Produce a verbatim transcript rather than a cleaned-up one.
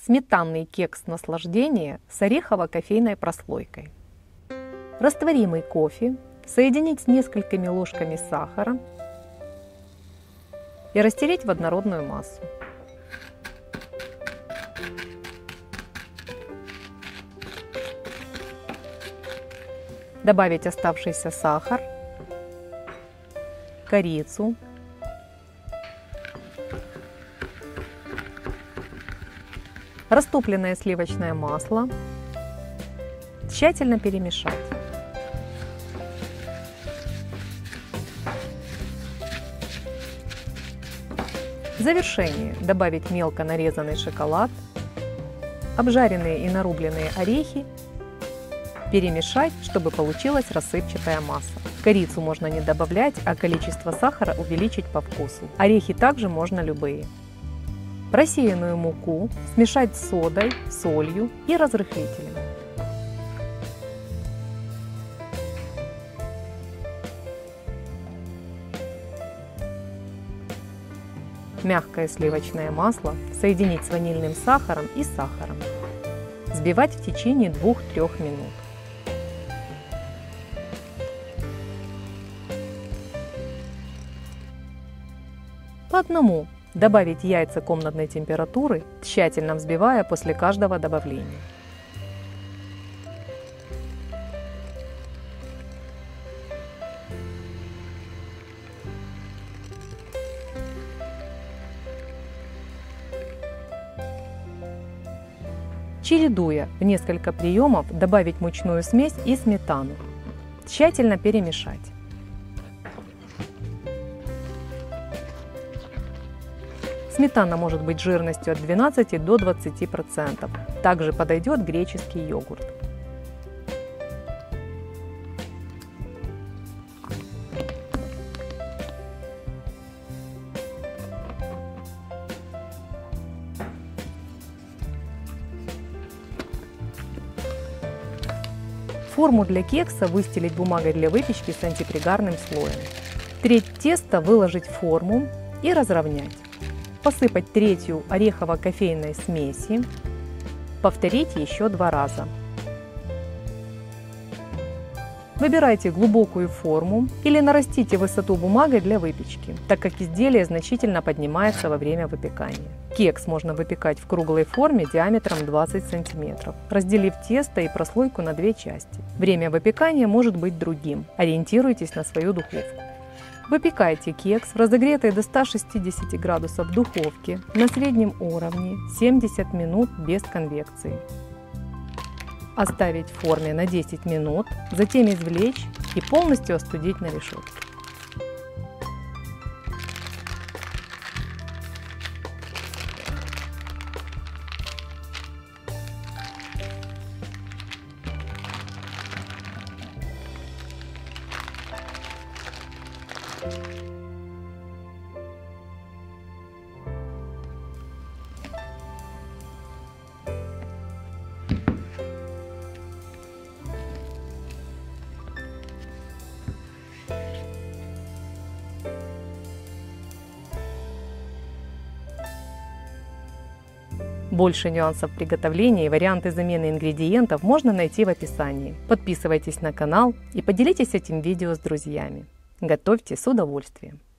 Сметанный кекс наслаждения с орехово-кофейной прослойкой. Растворимый кофе соединить с несколькими ложками сахара и растереть в однородную массу. Добавить оставшийся сахар, корицу, растопленное сливочное масло, тщательно перемешать. В завершение добавить мелко нарезанный шоколад, обжаренные и нарубленные орехи, перемешать, чтобы получилась рассыпчатая масса. Корицу можно не добавлять, а количество сахара увеличить по вкусу. Орехи также можно любые. Просеянную муку смешать с содой, солью и разрыхлителем. Мягкое сливочное масло соединить с ванильным сахаром и сахаром. Взбивать в течение двух-трёх минут. По одному добавить яйца комнатной температуры, тщательно взбивая после каждого добавления. Чередуя в несколько приемов, добавить мучную смесь и сметану. Тщательно перемешать. Сметана может быть жирностью от двенадцати до двадцати процентов. Также подойдет греческий йогурт. Форму для кекса выстелить бумагой для выпечки с антипригарным слоем. Треть теста выложить в форму и разровнять. Посыпать третью орехово-кофейной смеси. Повторить еще два раза. Выбирайте глубокую форму или нарастите высоту бумагой для выпечки, так как изделие значительно поднимается во время выпекания. Кекс можно выпекать в круглой форме диаметром двадцать сантиметров, разделив тесто и прослойку на две части. Время выпекания может быть другим. Ориентируйтесь на свою духовку. Выпекайте кекс в разогретой до ста шестидесяти градусов духовке на среднем уровне семьдесят минут без конвекции. Оставить в форме на десять минут, затем извлечь и полностью остудить на решетке. Больше нюансов приготовления и варианты замены ингредиентов можно найти в описании. Подписывайтесь на канал и поделитесь этим видео с друзьями. Готовьте с удовольствием!